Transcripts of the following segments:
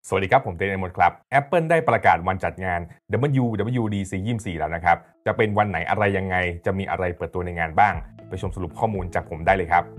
สวัสดีครับผมเต้นในมดครับ Apple ได้ประกาศวันจัดงาน WWDC 24แล้วนะครับจะเป็นวันไหนอะไรยังไงจะมีอะไรเปิดตัวในงานบ้างไปชมสรุปข้อมูลจากผมได้เลยครับ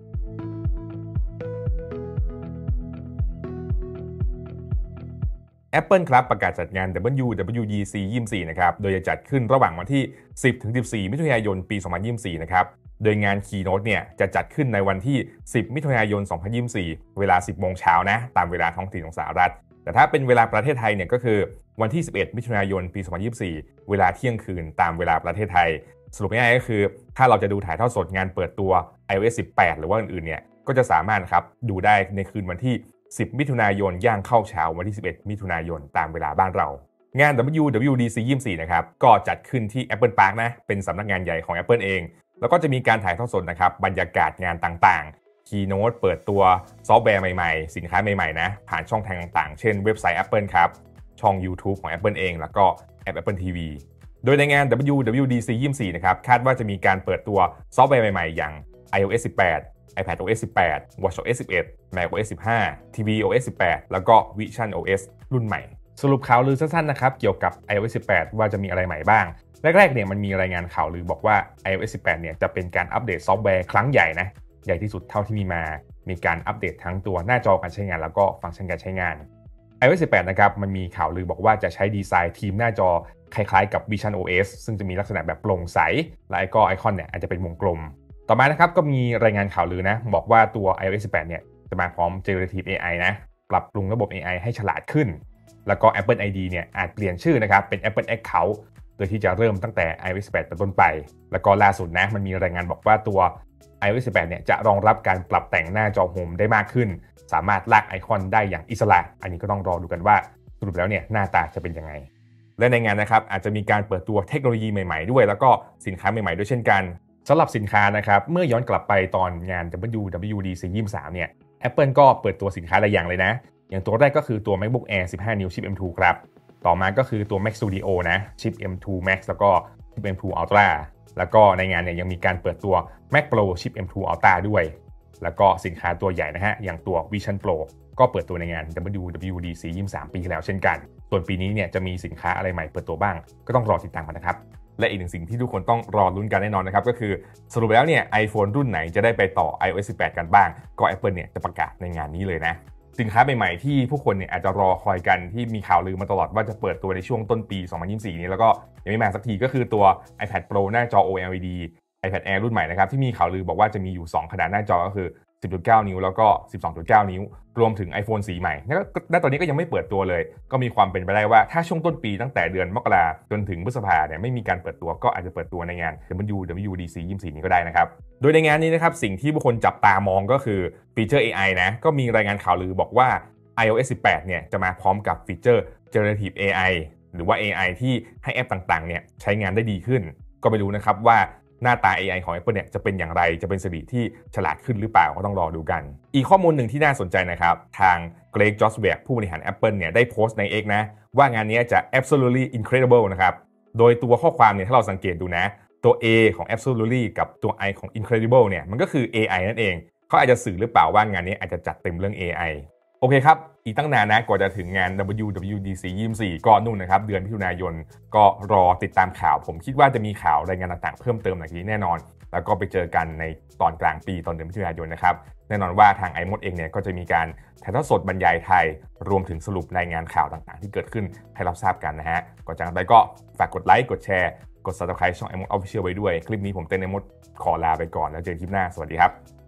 Apple ครับประกาศจัดงาน WWDC 24นะครับโดยจะจัดขึ้นระหว่างวันที่ 10-14 มิถุนายน ปี 2024นะครับโดยงาน Keynote เนี่ยจะจัดขึ้นในวันที่ 10 มิถุนายน 2024 เวลา 10 โมงเช้านะตามเวลาท้องถิ่นของสหรัฐแต่ถ้าเป็นเวลาประเทศไทยเนี่ยก็คือวันที่ 11 มิถุนายน ปี 2024 เวลาเที่ยงคืนตามเวลาประเทศไทยสรุปง่ายๆก็คือถ้าเราจะดูถ่ายทอดสดงานเปิดตัว iOS 18 หรือว่าอื่นๆเนี่ยก็จะสามารถครับดูได้ในคืนวันที่ 10 มิถุนายนย่างเข้าเช้าวันที่ 11 มิถุนายนตามเวลาบ้านเรางาน WWDC 24นะครับก็จัดขึ้นที่ Apple Park นะเป็นสำนักงานใหญ่ของ Apple เองแล้วก็จะมีการถ่ายทอดสดนะครับบรรยากาศงานต่างๆ Keynote เปิดตัวซอฟต์แวร์ใหม่ๆสินค้าใหม่ๆนะผ่านช่องทางต่างๆเช่นเว็บไซต์ Apple ครับช่อง YouTube ของ Apple เองแล้วก็แอป Apple TV โดยในงาน WWDC 24นะครับคาดว่าจะมีการเปิดตัวซอฟต์แวร์ใหม่ๆอย่าง iOS 18 iPadOS 18 watchOS 11 macOS 15 tvOS 18 แล้วก็ visionOS รุ่นใหม่สรุปข่าวลือสั้นๆนะครับเกี่ยวกับ iOS 18 ว่าจะมีอะไรใหม่บ้างแรกๆเนี่ยมันมีรายงานข่าวลือบอกว่า iOS 18 เนี่ยจะเป็นการอัปเดตซอฟต์แวร์ครั้งใหญ่นะใหญ่ที่สุดเท่าที่มีการอัปเดตทั้งตัวหน้าจอการใช้งานแล้วก็ฟังก์ชันการใช้งาน iOS 18 นะครับมันมีข่าวลือบอกว่าจะใช้ดีไซน์ทีมหน้าจอคล้ายๆกับ visionOS ซึ่งจะมีลักษณะแบบโปร่งใสและไอคอนเนี่ยอาจจะเป็นวงกลมต่อมานะครับก็มีรายงานข่าวลือนะบอกว่าตัว iOS 18 เนี่ยจะมาพร้อม Generative AI นะปรับปรุงระบบ AI ให้ฉลาดขึ้นแล้วก็ Apple ID เนี่ยอาจเปลี่ยนชื่อนะครับเป็น Apple Account โดยที่จะเริ่มตั้งแต่ iOS 18 เป็นต้นไปแล้วก็ล่าสุดนะมันมีรายงานบอกว่าตัว iOS 18 เนี่ยจะรองรับการปรับแต่งหน้าจอโฮมได้มากขึ้นสามารถลากไอคอนได้อย่างอิสระอันนี้ก็ต้องรอดูกันว่าสรุปแล้วเนี่ยหน้าตาจะเป็นยังไงและในงานนะครับอาจจะมีการเปิดตัวเทคโนโลยีใหม่ๆด้วยแล้วก็สินค้าใหม่ๆด้วยเช่นกันสำหรับสินค้านะครับเมื่อย้อนกลับไปตอนงาน WWDC 23เนี่ย Apple ก็เปิดตัวสินค้าหลายอย่างเลยนะอย่างตัวแรกก็คือตัว MacBook Air 15 นิ้วชิป M2 ครับต่อมาก็คือตัว Mac Studio นะชิป M2 Max แล้วก็ชิป M2 Ultra แล้วก็ในงานเนี่ยยังมีการเปิดตัว Mac Pro ชิป M2 Ultra ด้วยแล้วก็สินค้าตัวใหญ่นะฮะอย่างตัว Vision Pro ก็เปิดตัวในงาน WWDC 23 ปีที่แล้วเช่นกันส่วนปีนี้เนี่ยจะมีสินค้าอะไรใหม่เปิดตัวบ้างก็ต้องรอติดตามกันนะครับและอีกหนึ่งสิ่งที่ทุกคนต้องรอลุ้นกันแน่นอนนะครับก็คือสรุปแล้วเนี่ย iPhone รุ่นไหนจะได้ไปต่อ iOS 18 กันบ้างก็ Apple เนี่ยจะประกาศในงานนี้เลยนะสินค้าใหม่ๆที่ผู้คนเนี่ยอาจจะรอคอยกันที่มีข่าวลือมาตลอดว่าจะเปิดตัวในช่วงต้นปี 2024 นี้แล้วก็ยังไม่มาสักทีก็คือตัว iPad Pro หน้าจอ OLED iPad Air รุ่นใหม่นะครับที่มีข่าวลือบอกว่าจะมีอยู่2ขนาดหน้าจอก็คือ 10.9 นิ้วแล้วก็ 12.9 นิ้วรวมถึง iPhone สีใหม่ณตอนนี้ก็ยังไม่เปิดตัวเลยก็มีความเป็นไปได้ว่าถ้าช่วงต้นปีตั้งแต่เดือนมกราจนถึงพฤษภาเนี่ยไม่มีการเปิดตัวก็อาจจะเปิดตัวในงาน WWDC 24 นี้ก็ได้นะครับโดยในงานนี้นะครับสิ่งที่ผู้คนจับตามองก็คือฟีเจอร์ AI นะก็มีรายงานข่าวลือบอกว่า iOS 18 เนี่ยจะมาพร้อมกับฟีเจอร์ Generative AI หรือว่า AI ที่ให้แอปต่างๆเนี่ยใช้งานได้ดีขึ้นก็ไม่รู้นะครับว่าหน้าตา AI ของ Apple เนี่ยจะเป็นอย่างไรจะเป็นสิริที่ฉลาดขึ้นหรือเปล่าก็ต้องรอดูกันอีกข้อมูลหนึ่งที่น่าสนใจนะครับทาง Greg Joswiak ผู้บริหาร Apple เนี่ยได้โพสต์ใน X นะว่างานนี้จะ absolutely incredible นะครับโดยตัวข้อความเนี่ยถ้าเราสังเกตดูนะตัว A ของ absolutely กับตัว I ของ incredible เนี่ยมันก็คือ AI นั่นเองเขาอาจจะสื่อหรือเปล่าว่างานนี้อาจจะจัดเต็มเรื่อง AI โอเคครับอีกตั้งนานนะกว่าจะถึงงาน WWDC 24ก็นู่นนะครับเดือนมิถุนายนก็รอติดตามข่าวผมคิดว่าจะมีข่าวรายงานต่างๆเพิ่มเติมในนี้แน่นอนแล้วก็ไปเจอกันในตอนกลางปีตอนเดือนมิถุนายนนะครับแน่นอนว่าทาง iMod เองเนี่ยก็จะมีการถ่ายทอดสดบรรยายไทยรวมถึงสรุปรายงานข่าวต่างๆที่เกิดขึ้นให้รับทราบกันนะฮะก่อนจากนั้นไปก็ฝากกดไลค์กดแชร์กด Subscribe ช่อง iMod Official ไว้ด้วยคลิปนี้ผมเต้น iMod ขอลาไปก่อนแล้วเจอกันคลิปหน้าสวัสดีครับ